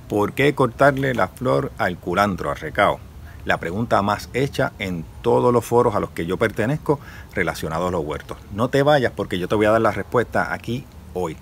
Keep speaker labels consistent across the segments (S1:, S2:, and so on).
S1: ¿Por qué cortarle la flor al culantro, al recao? La pregunta más hecha en todos los foros a los que yo pertenezco relacionados a los huertos. No te vayas porque yo te voy a dar la respuesta aquí hoy.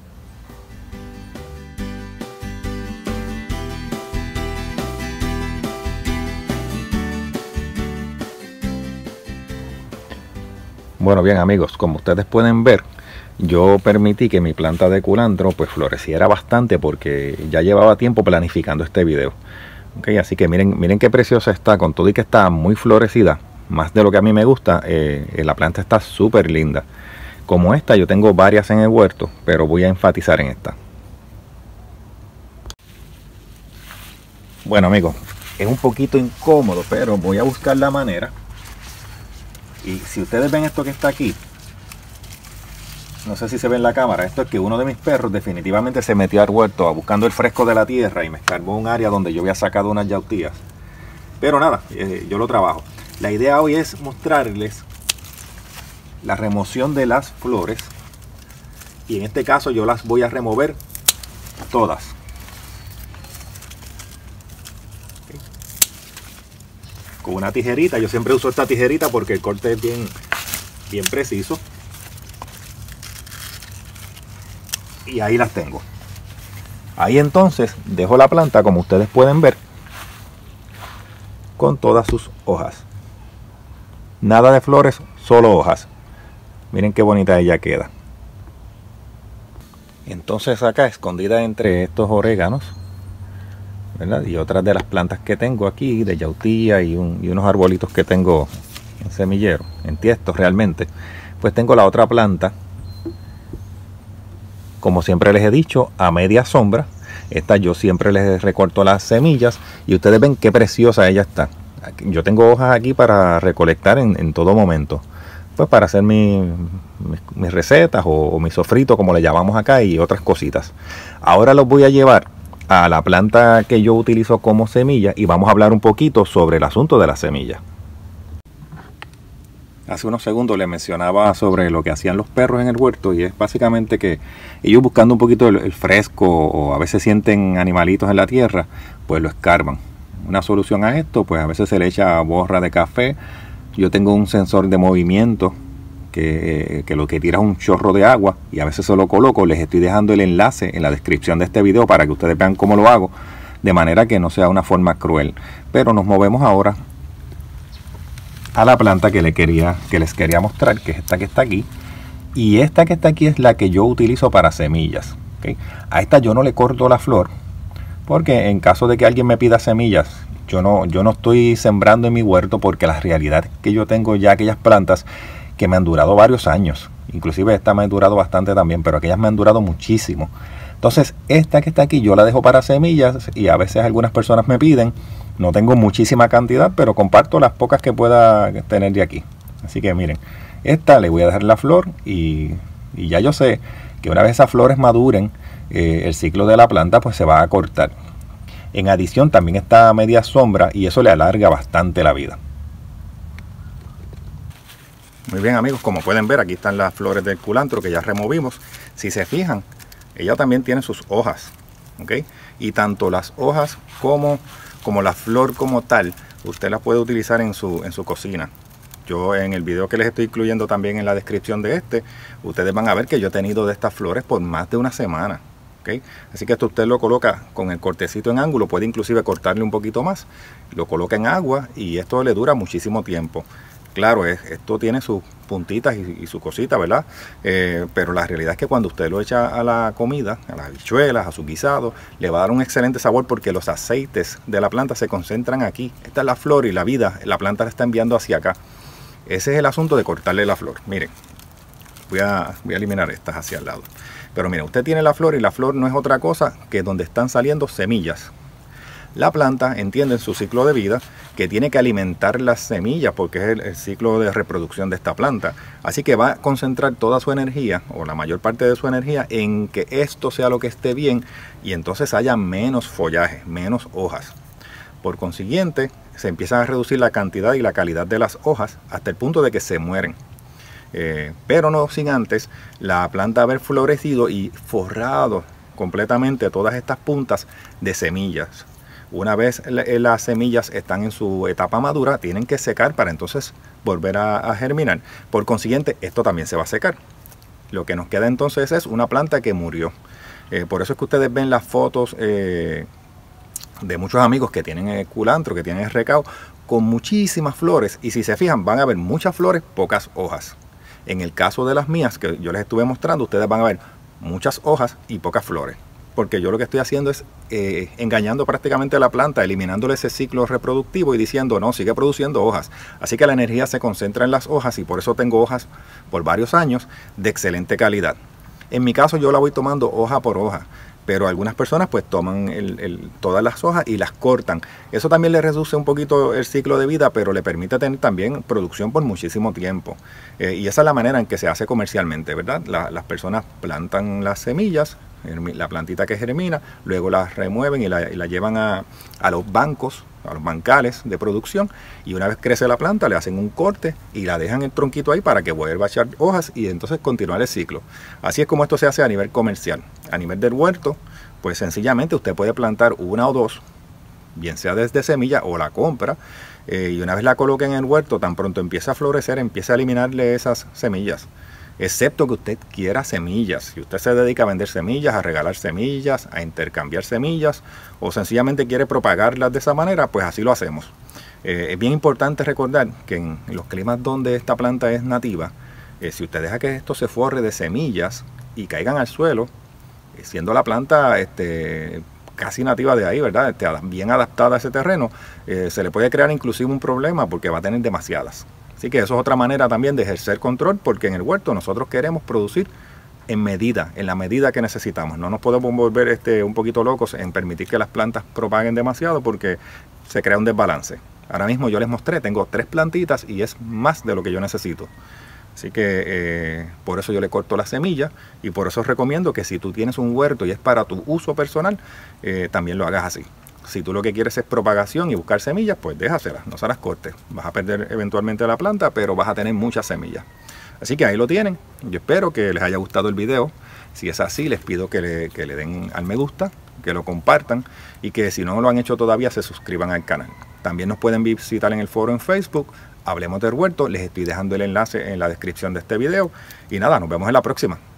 S1: Bueno, bien amigos, como ustedes pueden ver, yo permití que mi planta de culantro pues floreciera bastante porque ya llevaba tiempo planificando este video. Okay, así que miren qué preciosa está, con todo y que está muy florecida, más de lo que a mí me gusta. La planta está súper linda. Como esta yo tengo varias en el huerto, pero voy a enfatizar en esta. Bueno amigos, es un poquito incómodo, pero voy a buscar la manera. Y si ustedes ven esto que está aquí, no sé si se ve en la cámara, esto es que uno de mis perros definitivamente se metió al huerto buscando el fresco de la tierra y me escarbó un área donde yo había sacado unas yautías. Pero nada, yo lo trabajo. La idea hoy es mostrarles la remoción de las flores. Y en este caso yo las voy a remover todas. ¿Okay? Con una tijerita, yo siempre uso esta tijerita porque el corte es bien preciso. Y ahí las tengo. Ahí entonces dejo la planta, como ustedes pueden ver, con todas sus hojas. Nada de flores, solo hojas. Miren qué bonita ella queda. Entonces acá, escondida entre estos oréganos, ¿verdad?, y otras de las plantas que tengo aquí, de yautía y unos arbolitos que tengo en semillero, en tiestos realmente, pues tengo la otra planta. Como siempre les he dicho, a media sombra. Esta yo siempre les recorto las semillas y ustedes ven qué preciosa ella está. Yo tengo hojas aquí para recolectar en todo momento. Pues para hacer mis recetas o mi sofrito, como le llamamos acá, y otras cositas. Ahora los voy a llevar a la planta que yo utilizo como semilla y vamos a hablar un poquito sobre el asunto de la semilla. Hace unos segundos les mencionaba sobre lo que hacían los perros en el huerto, y es básicamente que ellos, buscando un poquito el fresco, o a veces sienten animalitos en la tierra, pues lo escarban. Una solución a esto, pues a veces se le echa borra de café. Yo tengo un sensor de movimiento que lo que tira es un chorro de agua, y a veces se lo coloco. Les estoy dejando el enlace en la descripción de este video para que ustedes vean cómo lo hago, de manera que no sea una forma cruel. Pero nos movemos ahora a la planta que les quería mostrar, que es esta que está aquí. Y esta que está aquí es la que yo utilizo para semillas. ¿Okay? A esta yo no le corto la flor, porque en caso de que alguien me pida semillas, yo no estoy sembrando en mi huerto, porque la realidad es que yo tengo ya aquellas plantas que me han durado varios años. Inclusive esta me ha durado bastante también, pero aquellas me han durado muchísimo. Entonces esta que está aquí yo la dejo para semillas, y a veces algunas personas me piden. No tengo muchísima cantidad, pero comparto las pocas que pueda tener de aquí. Así que miren, esta le voy a dejar la flor, y ya yo sé que una vez esas flores maduren, el ciclo de la planta pues se va a cortar. En adición también está a media sombra, y eso le alarga bastante la vida. Muy bien amigos, como pueden ver, aquí están las flores del culantro que ya removimos. Si se fijan, ella también tiene sus hojas, ¿ok? Y tanto las hojas como la flor como tal, usted las puede utilizar en su cocina. Yo en el video que les estoy incluyendo también en la descripción de ustedes van a ver que yo he tenido de estas flores por más de una semana. ¿Okay? Así que esto usted lo coloca con el cortecito en ángulo, puede inclusive cortarle un poquito más, lo coloca en agua y esto le dura muchísimo tiempo. Claro, esto tiene sus puntitas y su cosita, ¿verdad? Pero la realidad es que cuando usted lo echa a la comida, a las habichuelas, a su guisado, le va a dar un excelente sabor, porque los aceites de la planta se concentran aquí. Esta es la flor, y la vida, la planta la está enviando hacia acá. Ese es el asunto de cortarle la flor. Miren, voy a eliminar estas hacia el lado. Pero miren, usted tiene la flor, y la flor no es otra cosa que donde están saliendo semillas. La planta entiende en su ciclo de vida que tiene que alimentar las semillas, porque es el ciclo de reproducción de esta planta. Así que va a concentrar toda su energía, o la mayor parte de su energía, en que esto sea lo que esté bien, y entonces haya menos follaje, menos hojas. Por consiguiente, se empieza a reducir la cantidad y la calidad de las hojas hasta el punto de que se mueren. Pero no sin antes la planta haber florecido y forrado completamente todas estas puntas de semillas. Una vez las semillas están en su etapa madura, tienen que secar para entonces volver a germinar. Por consiguiente, esto también se va a secar. Lo que nos queda entonces es una planta que murió. Por eso es que ustedes ven las fotos de muchos amigos que tienen culantro, que tienen recao, con muchísimas flores. Y si se fijan, van a ver muchas flores, pocas hojas. En el caso de las mías, que yo les estuve mostrando, ustedes van a ver muchas hojas y pocas flores. Porque yo lo que estoy haciendo es engañando prácticamente a la planta, eliminándole ese ciclo reproductivo y diciendo, no, sigue produciendo hojas. Así que la energía se concentra en las hojas y por eso tengo hojas por varios años de excelente calidad. En mi caso yo la voy tomando hoja por hoja, pero algunas personas pues toman todas las hojas y las cortan. Eso también le reduce un poquito el ciclo de vida, pero le permite tener también producción por muchísimo tiempo. Y esa es la manera en que se hace comercialmente, ¿verdad? Las personas plantan las semillas, la plantita que germina, luego la remueven y la llevan a los bancos, a los bancales de producción, y una vez crece la planta le hacen un corte y la dejan el tronquito ahí para que vuelva a echar hojas y entonces continuar el ciclo. Así es como esto se hace a nivel comercial. A nivel del huerto, pues sencillamente usted puede plantar una o dos, bien sea desde semilla o la compra, y una vez la coloque en el huerto, tan pronto empieza a florecer, empieza a eliminarle esas semillas. Excepto que usted quiera semillas. Si usted se dedica a vender semillas, a regalar semillas, a intercambiar semillas, o sencillamente quiere propagarlas de esa manera, pues así lo hacemos. Es bien importante recordar que en los climas donde esta planta es nativa, si usted deja que esto se forre de semillas y caigan al suelo, siendo la planta casi nativa de ahí, ¿verdad? Bien adaptada a ese terreno, se le puede crear inclusive un problema porque va a tener demasiadas. Así que eso es otra manera también de ejercer control, porque en el huerto nosotros queremos producir en la medida que necesitamos. No nos podemos volver un poquito locos en permitir que las plantas propaguen demasiado porque se crea un desbalance. Ahora mismo yo les mostré, tengo 3 plantitas y es más de lo que yo necesito. Así que por eso yo le corto las semillas y por eso recomiendo que si tú tienes un huerto y es para tu uso personal, también lo hagas así. Si tú lo que quieres es propagación y buscar semillas, pues déjaselas, no se las cortes. Vas a perder eventualmente la planta, pero vas a tener muchas semillas. Así que ahí lo tienen. Yo espero que les haya gustado el video. Si es así, les pido que le den al me gusta, que lo compartan y que si no lo han hecho todavía, se suscriban al canal. También nos pueden visitar en el foro en Facebook, Hablemos del Huerto. Les estoy dejando el enlace en la descripción de este video. Y nada, nos vemos en la próxima.